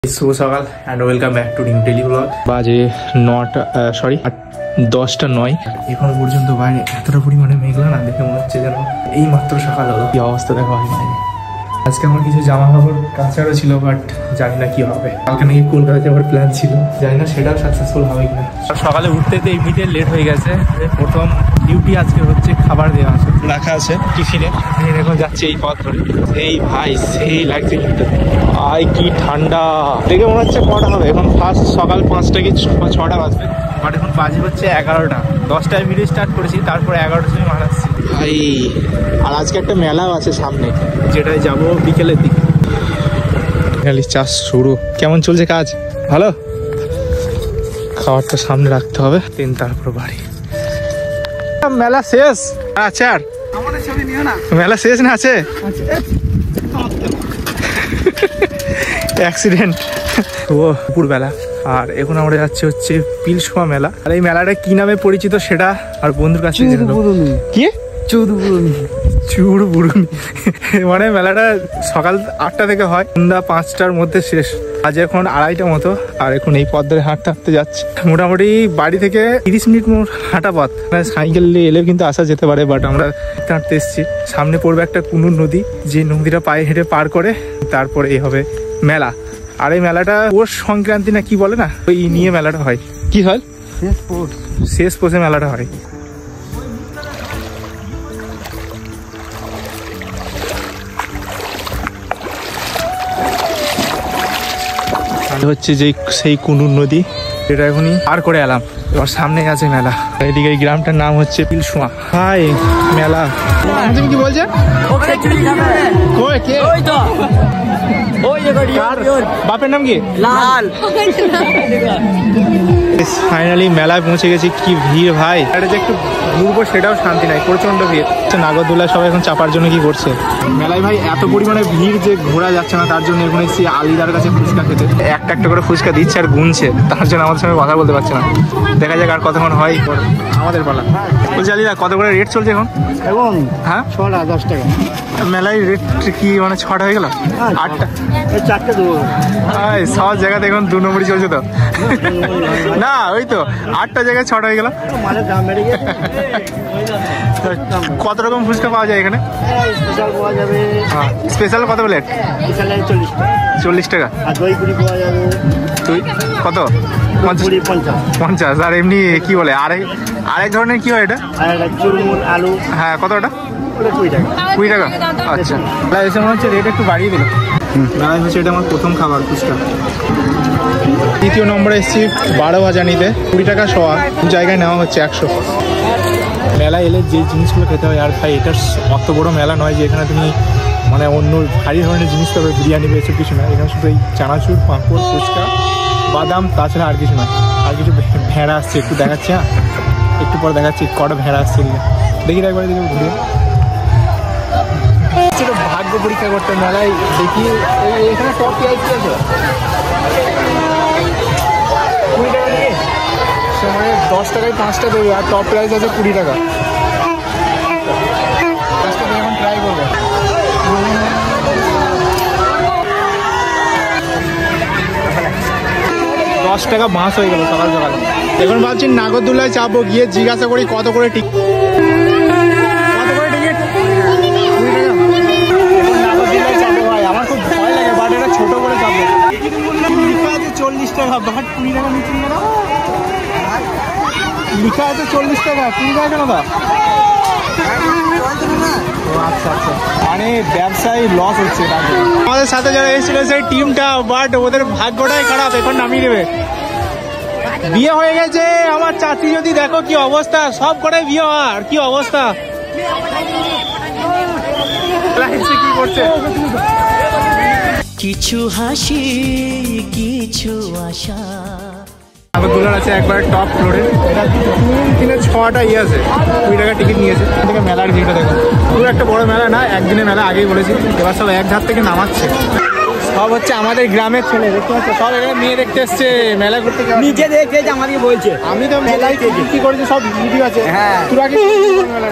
শুভ সকাল and welcome back to daily blog. বাজে 10:09। এখনো পর্যন্ত বাইরে এতটা পরিমাণে মেঘলা না, দেখে মনে হচ্ছে যেন এই মাত্র সকাল হলো। কি অবস্থা দেখো বাইরে। আজকে আমার কিছু জামা কাপড় কাচারও ছিল, বাট জানি না কি হবে। কালকে নাকি কলকাতা যাওয়ার প্ল্যান ছিল, জানি না সেটাও সাকসেসফুল হবে কিনা। সকালে উঠতে এমনিতে লেট হয়ে গেছে। প্রথম ডিউটি আজকে হচ্ছে খাবার দেওয়া আছে, রাখা আছে টিফিনে। এখন যাচ্ছে এই পথ ধরে। এই ভাই সেই লাগছে কিন্তু, আই কি ঠান্ডা। দেখে মনে হচ্ছে কটা হবে এখন, ফার্স্ট সকাল 5টা কি 6টা বাজবে, বাট এখন বাজে হচ্ছে 11টা। 10টায় ভিডিও স্টার্ট করেছি, তারপরে 11টার সময় মারাচ্ছি ভাই। আর আজকে একটা মেলাও আছে সামনে, যেটায় যাবো বিকেলের দিকে। চাষ শুরু। কেমন চলছে কাজ? ভালো। খাবারটা সামনে রাখতে হবে, দিন তারপর বাড়ি। মেলা শেষ? আচ্ছা, আর মেলা শেষ না আছে অ্যাক্সিডেন্ট ও দুপুরবেলা। আর এখন আমরা যাচ্ছি হচ্ছে পিলসমা মেলা। আর এই মেলাটা কি নামে পরিচিত সেটা আর বন্ধুর কাছে কি চুড়বুড়ুনি মানে মেলাটা সকাল 8টা থেকে হয়, সন্ধ্যা 5টার মধ্যে শেষ। আজ এখন 2:30 মতো। আর এখন এই পথ ধরে হাঁটতে হাঁটতে যাচ্ছে। মোটামুটি বাড়ি থেকে 30 মিনিট হাঁটা পথ। সাইকেল নিয়ে এলে কিন্তু আসা যেতে পারে, বাট আমরা হাঁটতে এসেছি। সামনে পড়বে একটা কুনুর নদী, যে নদীটা পায়ে হেঁটে পার করে তারপরে এই হবে মেলা। আর এই মেলাটা পৌষ সংক্রান্তি না কি বলে না, ওই নিয়ে মেলাটা হয়। কি হয়? শেষ পৌষে মেলাটা হয়। হচ্ছে যে সেই কুনুর নদী, এটা এখনই পার করে এলাম। এবার সামনে আছে মেলা। এদিকে এই গ্রামটার নাম হচ্ছে পিলসমা। হাই মেলা। তুমি কি বলছো? বাপের নাম কি? লাল। ফাইনালি মেলায় পৌঁছে গেছি। কি ভিড় ভাই, এটা যে একটু ঘুরবো সেটাও শান্তি নাই, প্রচন্ড ভিড়। নাগরদোলায় সবাই এখন চাপার জন্য কি করছে। মেলায় ভাই এত পরিমাণে ভিড় যে ঘোরা যাচ্ছে না, তার জন্য এখন এসেছি আলিদার কাছে ফুচকা খেতে। একটা একটা করে ফুচকা দিচ্ছে আর গুনছে, তার জন্য আমাদের সঙ্গে কথা বলতে পারছে না। দেখা যাক আর কতক্ষণ হয় আমাদের পালা। বলছি আলিদা, কত করে রেট চলছে এখন? এখন হ্যাঁ 10 টাকা। মেলায় রেট কি মানে 6টা হয়ে গেল? 8টা 4টে দেবো। সব জায়গাতে এখন 2 নম্বরই চলছে তো না, ওই তো 8টা জায়গায় 6টা হয়ে গেল। কত রকম ফুচকা পাওয়া যায় এখানে? স্পেশাল পাওয়া যাবে। স্পেশাল কত প্লেট? 40 টাকা। আর দই পুরি পাওয়া যাবে। তুই কত? 50। আর এমনি কি বলে আরেক ধরনের কি হয় এটা? চুরমুর আলু। হ্যাঁ, কত ওটা? 20 টাকা। আচ্ছা, এসে মনে হচ্ছে রেট একটু বাড়িয়ে দিল। হচ্ছে এটা আমার প্রথম খাবার ফুচকা। দ্বিতীয় নম্বরে এসেছি 12 ভাজা নিতে, 20 টাকা শোয়া। জায়গায় নেওয়া হচ্ছে 100। মেলা এলে যে জিনিসগুলো খেতে হয়, আর ভাই এটা অত বড় মেলা নয় যে এখানে তুমি মানে অন্য ভারী ধরনের জিনিস তবে বিরিয়ানি বেশি কিছু না। এখানে শুধু এই চানাচুর, পাঁপড়, ফুচকা, বাদাম, তাছাড়া আর কিছু না। আর কিছু ভেড়া আসছে, একটু দেখাচ্ছি। হ্যাঁ, একটু পরে দেখাচ্ছি কটা ভেড়া আসছে। দেখি একবার দিকে ঘুরে ভাগ্য পরীক্ষা করতে মেলায়। দেখি এখানে টপ প্রাইস কি আছে? 20 টাকা দিয়ে মানে 10 টাকায় 5টা দেবে, আর টপ প্রাইস আছে 20 টাকা। এখন ট্রাই করবো। 10 টাকা বাঁশ হয়ে গেল সকাল সকাল। এখন ভাবছি নাগরদোলায় চাপবো, গিয়ে জিজ্ঞাসা করি কত করে টিকিট। আমার খুব ভয় লাগে, বাট এটা ছোট করে চাপবো। লিখা আছে 40 টাকা, বাট 20 টাকা নিচ্ছি না। লিখা আছে 40 টাকা, 20 টাকা কেন? আচ্ছা আচ্ছা, মানে ব্যবসায় লস হচ্ছে। আমাদের সাথে যারা এসেছিল সেই টিমটা, বাট ওদের ভাগ্যটাই খারাপ, এখন নামিয়ে দেবে। বিয়ে হয়ে গেছে আমার চাচি, যদি দেখো কি অবস্থা, সব কটাই বিয়ে হওয়ার কি অবস্থা। কি করছে? কিছু হাসি কিছু আশা। নাগরদোলার আছে একবার টপ ফ্লোরে, এটা 3-6টা আছে, 20 টাকা টিকিট নিয়েছে। থেকে মেলার ভিড়টা দেখো, পুরো একটা বড় মেলা না, একদিনে মেলা, আগেই বলেছি। এবার সব এক ধার থেকে নামাচ্ছে। সব হচ্ছে আমাদের গ্রামের ছেলে, দেখতে পাচ্ছ, সব এখানে মেয়ে দেখতে এসছে, মেলা করতে। নিজে দেখে আমাকে বলছে, আমি তো মেলায় কি করেছি সব ভিডিও আছে। হ্যাঁ, তোরা কি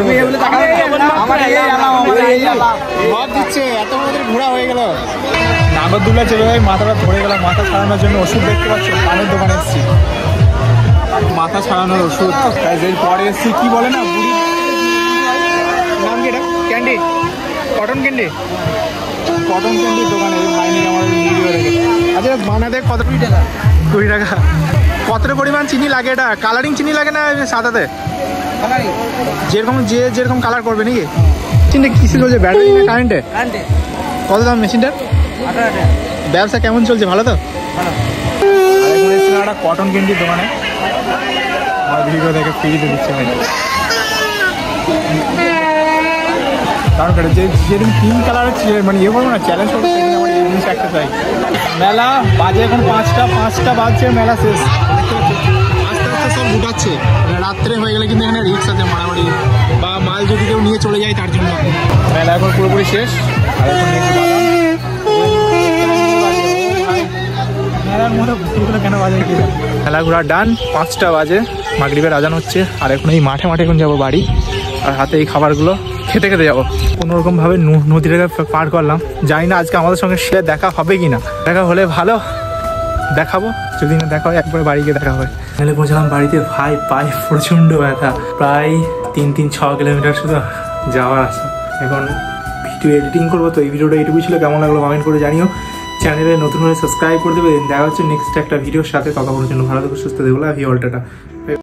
ভাব দিচ্ছে, এত বড় ঘোরা হয়ে গেল। নাগরদোলা চেপে ভাই মাথাটা ধরে গেলাম। মাথা ছাড়ানোর জন্য ওষুধ দেখতে পাচ্ছ, পানের দোকানে এসেছি মাথা ছাড়ানোর ওষুধ। পরে এসেছি কি বলে না বুড়ি নাম কি এটা, ক্যান্ডি, কটন ক্যান্ডি, কটন ক্যান্ডির দোকানে মাইনি আমার ভিডিও দেখে। আচ্ছা বানাতে কত 20 টাকা? 20 টাকা। কতটা পরিমাণ চিনি লাগে এটা? কালারিং চিনি লাগে না সাদাতে? যেরকম যেরকম কালার করবে নাকি? মেশিনটা কিসে চলছে, ব্যাটারি না কারেন্টে? কত দাম মেশিনটার? ব্যবসা কেমন চলছে, ভালো তো? একটা কটন ক্যান্ডির দোকানে আমার ভিডিও দেখে ফ্রিতে দিচ্ছে ভাই। কারণ যেদিন পিঙ্ক কালার মানে ইয়ে করবো না, চ্যালেঞ্জ করবো, সেদিন আমার এই জিনিস একটা চাই। মেলা বাজে এখন 5টা বাজছে, মেলা শেষ। আস্তে আস্তে সব উঠাচ্ছে, রাত্রে হয়ে গেলে কিন্তু এখানে রিক্স আছে মারামারি, বা মাল যদি কেউ নিয়ে চলে যায় তার জন্য। মেলা এখন পুরোপুরি শেষ। আর এখন মেলার মতো কেন বাজে কি মেলা ঘোরা ডান। 5টা বাজে, মাগরিবের আজান হচ্ছে। আর এখন এই মাঠে এখন যাবো বাড়ি, আর হাতে এই খাবারগুলো খেতে খেতে যাবো। কোনোরকমভাবে নদীটাকে পার করলাম। জানি না আজকে আমাদের সঙ্গে সে দেখা হবে কি না। দেখা হলে ভালো, দেখাবো। যদি না দেখা হয় একবার বাড়ি গিয়ে দেখা হয়। তাহলে পৌঁছলাম বাড়িতে। ভাই পায়ে প্রচণ্ড ব্যথা, প্রায় 3-6 কিলোমিটার শুধু যাওয়ার রাস্তা। এখন ভিডিও এডিটিং করবো, তো এই ভিডিওটা এইটুকুই ছিল। কেমন লাগলো কমেন্ট করে জানিও। চ্যানেলে নতুন হলে সাবস্ক্রাইব করে দেবে। দেখা হচ্ছে নেক্সট একটা ভিডিওর সাথে। ততক্ষণের জন্য ভালো থেকো, সুস্থ থেকো। Love you all, tata.